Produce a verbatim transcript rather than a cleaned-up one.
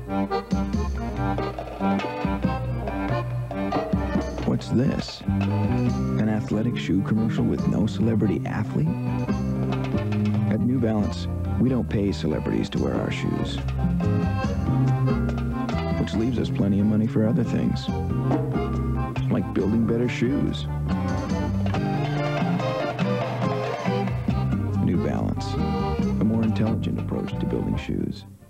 What's this? An athletic shoe commercial with no celebrity athlete? At New Balance, we don't pay celebrities to wear our shoes, which leaves us plenty of money for other things, like building better shoes. New Balance, a more intelligent approach to building shoes.